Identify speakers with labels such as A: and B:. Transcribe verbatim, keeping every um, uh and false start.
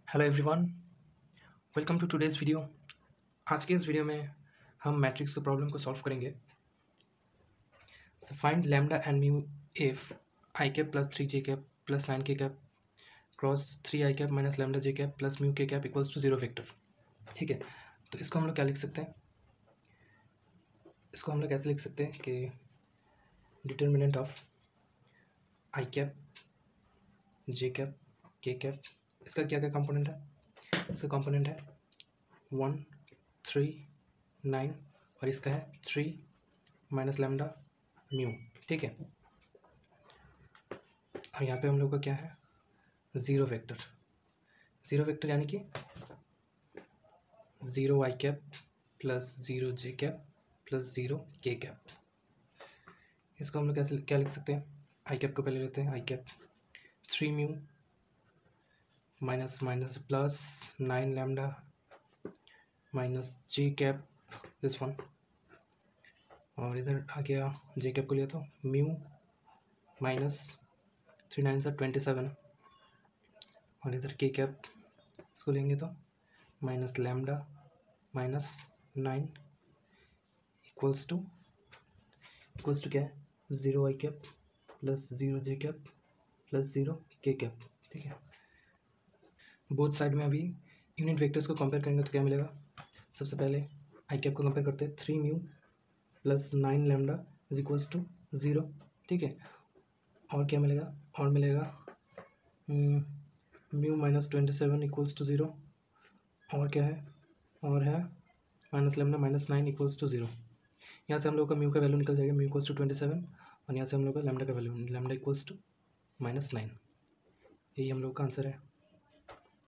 A: Hello everyone, welcome to today's video. आज के इस वीडियो में हम मैट्रिक्स के प्रॉब्लम को सॉल्व करेंगे। So find lambda and mu if I cap plus three J cap plus nine K cap cross three I cap minus lambda J cap plus mu K cap equals to zero vector. ठीक है, तो इसको हम लोग क्या लिख सकते हैं? इसको हम लोग कैसे लिख सकते हैं कि determinant of I cap J cap K cap, इसका क्या क्या कंपोनेंट है? इसका कंपोनेंट है वन थ्री नाइन और इसका है थ्री माइनस लैम्डा म्यू। ठीक है, और यहाँ पे हम लोग का क्या है? Zero vector. ज़ीरो वेक्टर यानी कि zero I cap plus zero J cap plus zero K cap. इसको हम लोग कैसे क्या लिख सकते हैं? आई कैप को पहले लेते हैं। I cap three mu minus minus plus nine lambda minus J cap this one, और इधर आ गया जे कैप को लिया तो म्यू माइनस थ्री नाइन से ट्वेंटी सेवन, और इधर के कैप इसको लेंगे तो minus lambda minus nine equals to equals to क्या है? Zero I cap plus zero J cap plus zero K cap. ठीक है, बोथ साइड में अभी यूनिट वेक्टर्स को कंपेयर करेंगे तो क्या मिलेगा? सबसे पहले आई कैप को कंपेयर करते हैं। Three mu plus nine lambda is equals to zero. ठीक है, और क्या मिलेगा? और मिलेगा mu minus twenty seven equals to zero, और क्या है? और है minus lambda minus nine equals to zero. यहाँ से हम लोग का म्यू का वैल्यू निकल जाएगा, mu equals to twenty seven, और यहाँ से हम लोग का लैम्डा का value lambda equals to minus nine. यही हम लोग का आंसर है।